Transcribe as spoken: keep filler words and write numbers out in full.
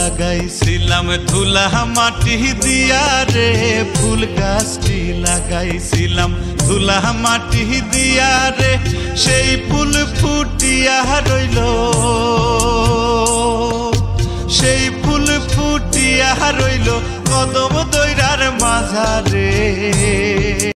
লাগাইছিলাম ধুলা মাটি দিয়া রে, ফুল গাছটি লাগাইছিলাম ধুলা মাটি দিয়া রে, সেই ফুল ফুটিয়া রইল, সেই ফুল ফুটিয়া রইল কদম দইরার মাঝারে।